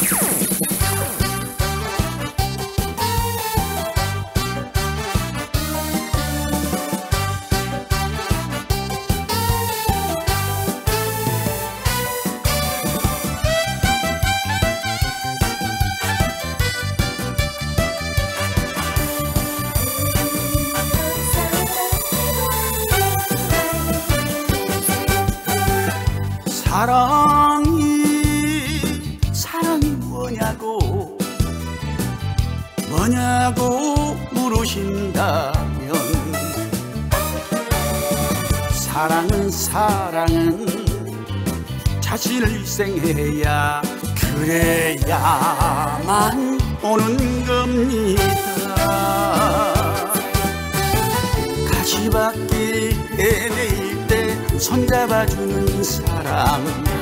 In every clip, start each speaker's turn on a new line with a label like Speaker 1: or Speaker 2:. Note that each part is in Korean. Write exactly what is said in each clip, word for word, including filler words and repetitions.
Speaker 1: 사랑이 사랑이 뭐냐고 뭐냐고 물으신다면 사랑은 사랑은 자신을 희생해야 그래야만 오는 겁니다. 가시밭길에 내릴 때 손잡아주는 사람,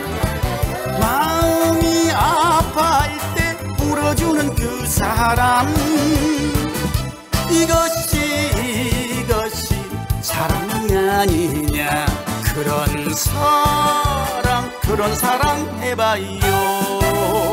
Speaker 1: 마음이 아파할 때 울어주는 그 사람, 이것이 이것이 사랑이 아니냐. 그런 사랑 그런 사랑 해봐요.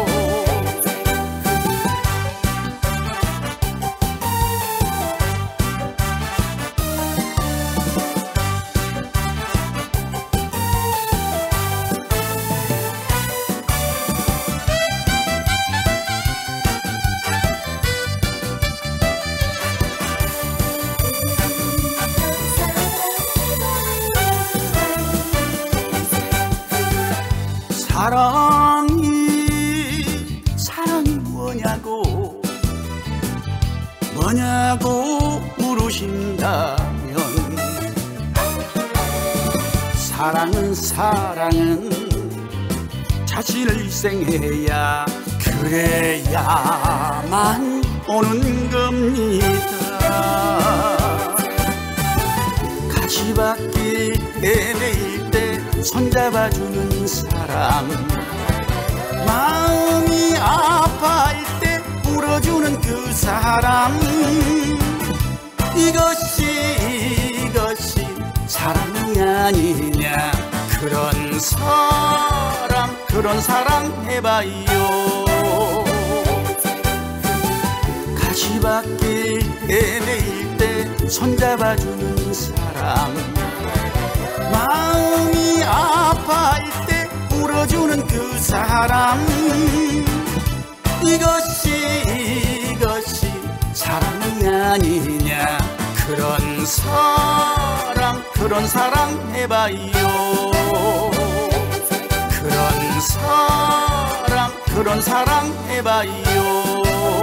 Speaker 1: 사랑이 사랑이 뭐냐고 뭐냐고 물으신다면 사랑은 사랑은 자신을 희생해야 그래야만 오는 겁니다. 가시밭길에 내릴 때 손잡아주는 사람, 마음이 아파할 때 울어주는 그 사람, 이것이 이것이 사랑이 아니냐. 그런 사랑 그런 사랑 해봐요. 가시밭길에 내릴 때 손잡아주는 사람, 마음이 아파할 때 울어주는 그 사람, 이것이 이것이 사랑이 아니냐. 그런 사랑 그런 사랑 해봐요. 그런 사랑 그런 사랑 해봐요.